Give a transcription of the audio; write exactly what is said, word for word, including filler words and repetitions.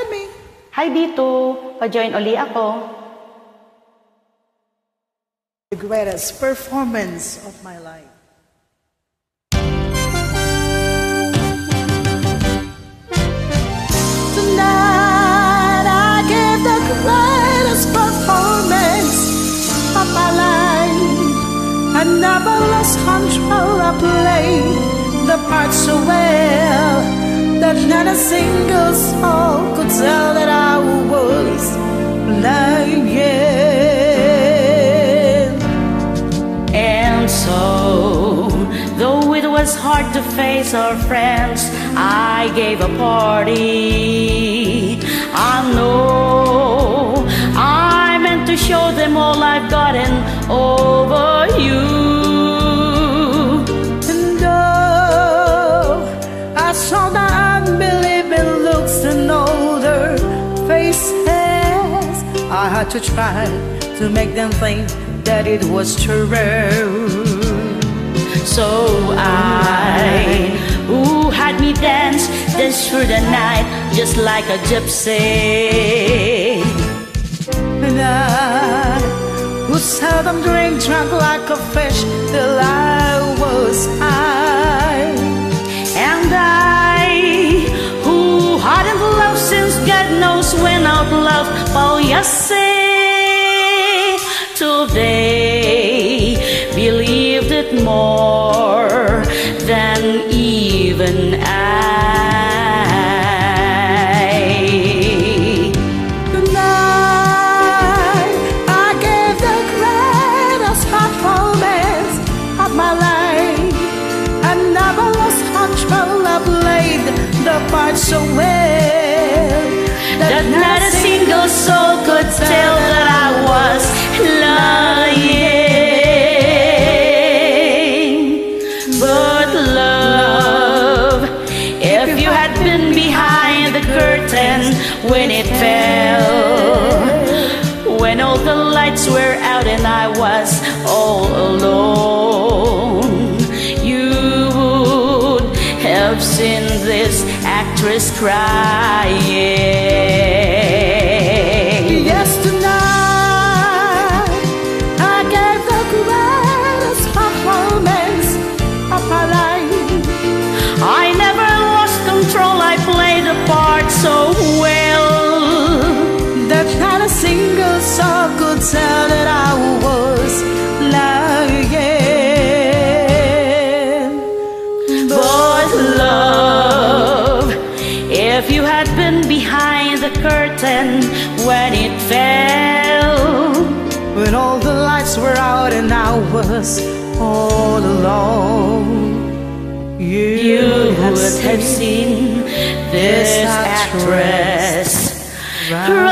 me. Hi dito, pa-join uli ako. The greatest performance of my life. Tonight I gave the greatest performance of my life. I never lost control. I played the part so well that not a single soul could tell that I was lying. And so, though it was hard to face our friends, I gave a party. I know I meant to show them all I've gotten over you. And though I saw the unbelieving looks in all their faces, I had to try to make them think that it was true. So I, who had me dance, dance through the night just like a gypsy. And I, who seldom drink, drank like a fish till I was high. And I, who hadn't loved since God knows when out love, oh yes, say, till they believed it more than even I. Tonight I gave the greatest performance of my life. I never lost control. I played the part so well that not a single soul could tell that I was lying. But love, if you had been behind the curtain when it fell, when all the lights were out and I was all alone, you would have seen this actress crying. Yes, tonight I gave the greatest performance of my life. I never lost control, I played the part so well that not a single soul could tell that I was lying. But love, if you had been behind the curtain when it fell, when all the lights were out and I was all alone, you, you would have would seen, have seen this actress right.